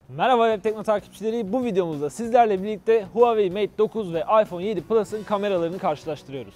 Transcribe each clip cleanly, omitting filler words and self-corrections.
Merhaba Web Tekno takipçileri, bu videomuzda sizlerle birlikte Huawei Mate 9 ve iPhone 7 Plus'ın kameralarını karşılaştırıyoruz.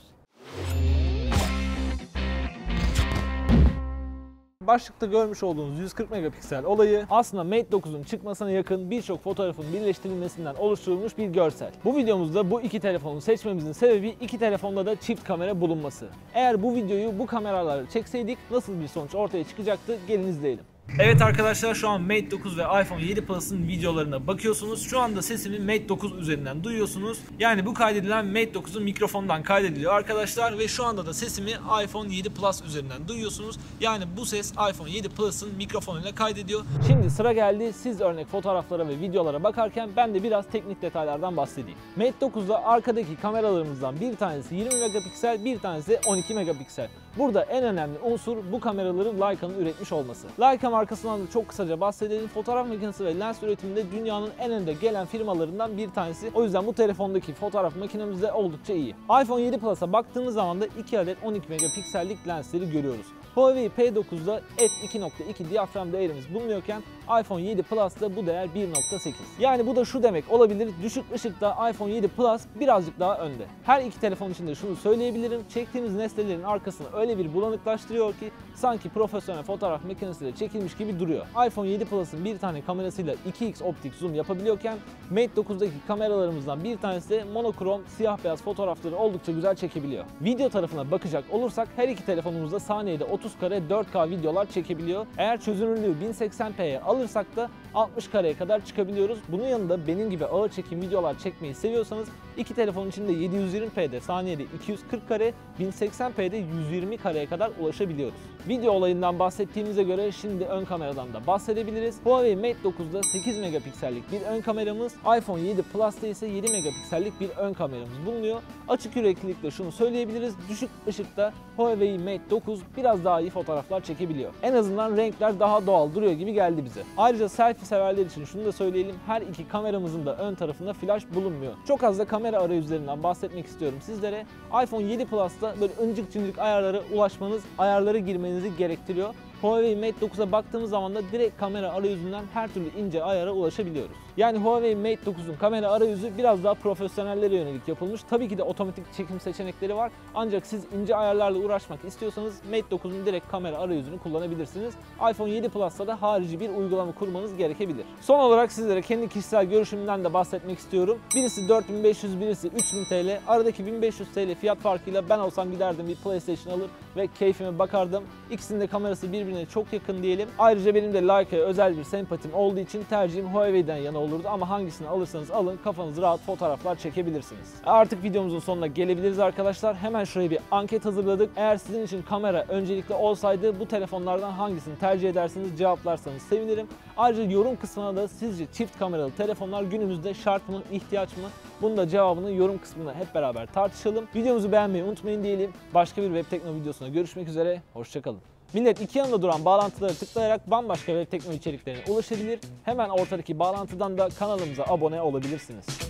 Başlıkta görmüş olduğunuz 140 megapiksel olayı aslında Mate 9'un çıkmasına yakın birçok fotoğrafın birleştirilmesinden oluşturulmuş bir görsel. Bu videomuzda bu iki telefonu seçmemizin sebebi iki telefonda da çift kamera bulunması. Eğer bu videoyu bu kameralarla çekseydik nasıl bir sonuç ortaya çıkacaktı, gelin izleyelim. Evet arkadaşlar, şu an Mate 9 ve iPhone 7 Plus'ın videolarına bakıyorsunuz. Şu anda sesimi Mate 9 üzerinden duyuyorsunuz. Yani bu kaydedilen Mate 9'un mikrofondan kaydediliyor arkadaşlar ve şu anda da sesimi iPhone 7 Plus üzerinden duyuyorsunuz. Yani bu ses iPhone 7 Plus'ın mikrofonuyla kaydediyor. Şimdi sıra geldi siz örnek fotoğraflara ve videolara bakarken ben de biraz teknik detaylardan bahsedeyim. Mate 9'da arkadaki kameralarımızdan bir tanesi 20 megapiksel, bir tanesi de 12 megapiksel. Burada en önemli unsur bu kameraların Leica'nın üretmiş olması. Leica markasından da çok kısaca bahsedelim. Fotoğraf makinesi ve lens üretiminde dünyanın en önde gelen firmalarından bir tanesi. O yüzden bu telefondaki fotoğraf makinemiz de oldukça iyi. iPhone 7 Plus'a baktığımız zaman da 2 adet 12 megapiksellik lensleri görüyoruz. Huawei P9'da f2.2 diyafram değerimiz bulunuyorken iPhone 7 Plus'ta bu değer 1.8. Yani bu da şu demek olabilir: düşük ışıkta iPhone 7 Plus birazcık daha önde. Her iki telefon için de şunu söyleyebilirim: çektiğimiz nesnelerin arkasını öyle bir bulanıklaştırıyor ki sanki profesyonel fotoğraf makinesiyle çekilmiş gibi duruyor. iPhone 7 Plus'ın bir tane kamerasıyla 2x optik zoom yapabiliyorken Mate 9'daki kameralarımızdan bir tanesi de monokrom siyah beyaz fotoğrafları oldukça güzel çekebiliyor. Video tarafına bakacak olursak her iki telefonumuzda saniyede 30 kare 4K videolar çekebiliyor. Eğer çözünürlüğü 1080p'ye alırsak da 60 kareye kadar çıkabiliyoruz. Bunun yanında benim gibi ağır çekim videolar çekmeyi seviyorsanız iki telefon için de 720p'de saniyede 240 kare, 1080p'de 120 kareye kadar ulaşabiliyoruz. Video olayından bahsettiğimize göre şimdi ön kameradan da bahsedebiliriz. Huawei Mate 9'da 8 megapiksellik bir ön kameramız, iPhone 7 Plus'ta ise 7 megapiksellik bir ön kameramız bulunuyor. Açık yüreklilikle şunu söyleyebiliriz: düşük ışıkta Huawei Mate 9 biraz daha iyi fotoğraflar çekebiliyor. En azından renkler daha doğal duruyor gibi geldi bize. Ayrıca selfie severler için şunu da söyleyelim: her iki kameramızın da ön tarafında flash bulunmuyor. Çok az da kamera arayüzlerinden bahsetmek istiyorum sizlere. iPhone 7 Plus'ta böyle ıncık cıncık ayarlara ulaşmanız, ayarları girmenizi gerektiriyor. Huawei Mate 9'a baktığımız zaman da direkt kamera arayüzünden her türlü ince ayara ulaşabiliyoruz. Yani Huawei Mate 9'un kamera arayüzü biraz daha profesyonellere yönelik yapılmış. Tabii ki de otomatik çekim seçenekleri var. Ancak siz ince ayarlarla uğraşmak istiyorsanız Mate 9'un direkt kamera arayüzünü kullanabilirsiniz. iPhone 7 Plus'ta da harici bir uygulama kurmanız gerekebilir. Son olarak sizlere kendi kişisel görüşümden de bahsetmek istiyorum. Birisi 4500, birisi 3000 TL. Aradaki 1500 TL fiyat farkıyla ben olsam giderdim bir PlayStation alır ve keyfime bakardım. İkisinin de kamerası birbirine çok yakın diyelim. Ayrıca benim de Leica'ya özel bir sempatim olduğu için tercihim Huawei'den yana olurdu ama hangisini alırsanız alın kafanız rahat fotoğraflar çekebilirsiniz. Artık videomuzun sonuna gelebiliriz arkadaşlar. Hemen şuraya bir anket hazırladık. Eğer sizin için kamera öncelikli olsaydı bu telefonlardan hangisini tercih edersiniz cevaplarsanız sevinirim. Ayrıca yorum kısmına da sizce çift kameralı telefonlar günümüzde şart mı, ihtiyaç mı? Bunun da cevabını yorum kısmında hep beraber tartışalım. Videomuzu beğenmeyi unutmayın diyelim. Başka bir Web Tekno videosuna görüşmek üzere. Hoşçakalın. Millet iki yanında duran bağlantıları tıklayarak bambaşka Web Tekno içeriklerine ulaşabilir. Hemen ortadaki bağlantıdan da kanalımıza abone olabilirsiniz.